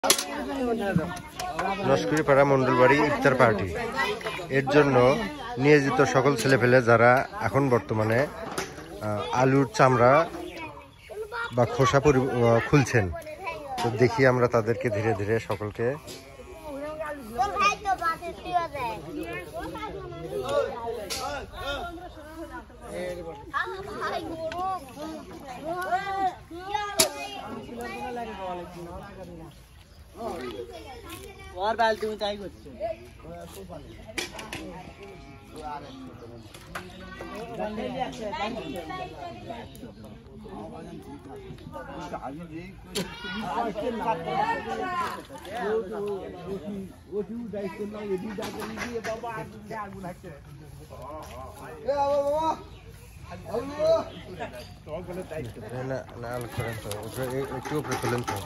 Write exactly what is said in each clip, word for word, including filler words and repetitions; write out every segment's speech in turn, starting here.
লস্করিপাড়া মণ্ডলবাড়ি ইফতার party এর জন্য নিয়োজিত সকল ছেলেপেলে যারা এখন বর্তমানে আলুর চামড়া বা খোসা খুলছেন, তো দেখি আমরা তাদেরকে ধীরে ধীরে সকলকে और बाल्टी में चाय कुछ একটু উপরে তোলেন তো।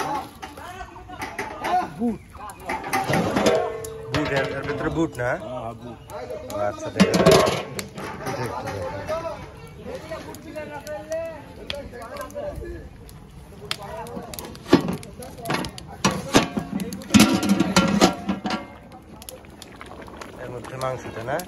বুট বুট এর ভিতরে বুট না? আচ্ছা ঠিক আছে। এর মধ্যে মাংসটা না?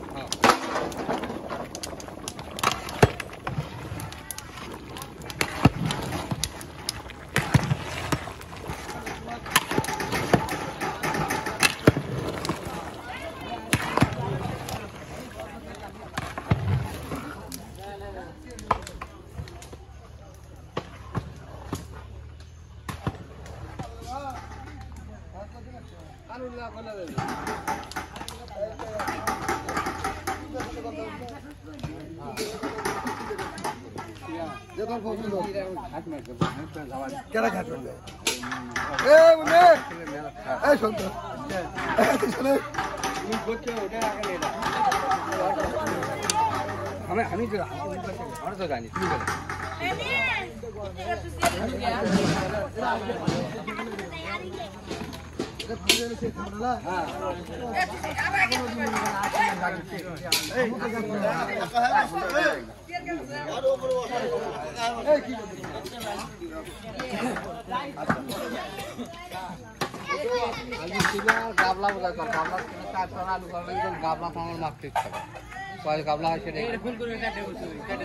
আমি তো জানি গাবলা বোঝা কর গাবলা চারশো আলু করলে গাবলা আমার মারতে ইচ্ছা কয় গাবলা হয় সেটা ফুল করে কাটে কাটে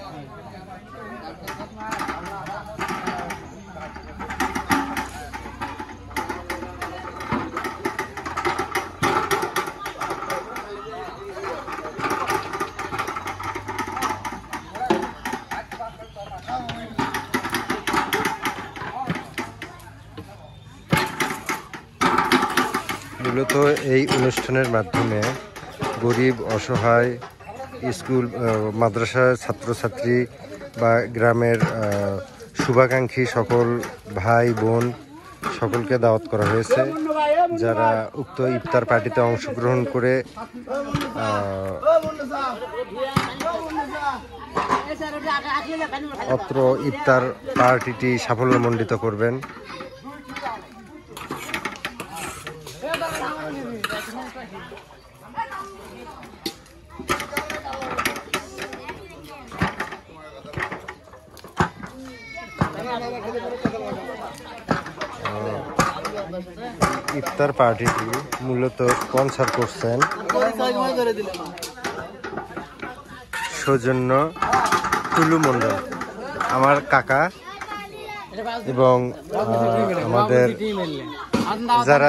মূলত এই অনুষ্ঠানের মাধ্যমে গরিব অসহায় স্কুল মাদ্রাসার ছাত্রছাত্রী বা গ্রামের শুভাকাঙ্ক্ষী সকল ভাই বোন সকলকে দাওয়াত করা হয়েছে, যারা উক্ত ইফতার পার্টিতে অংশগ্রহণ করে অত্র ইফতার পার্টিটি সাফল্যমণ্ডিত করবেন। ইফতার পার্টিটি মূলত স্পন্সর করছেন সৌজন্য টুলু মণ্ডল, আমার কাকা, এবং আমাদের যারা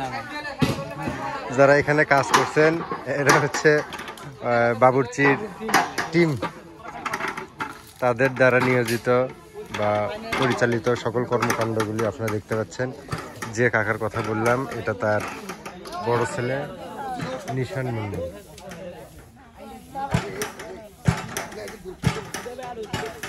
যারা এখানে কাজ করছেন এরা হচ্ছে বাবুর্চির টিম, তাদের দ্বারা নিয়োজিত বা পরিচালিত সকল কর্মকাণ্ডগুলি আপনারা দেখতে পাচ্ছেন। যে কাকার কথা বললাম এটা তার বড় ছেলে নিশান মণ্ডল।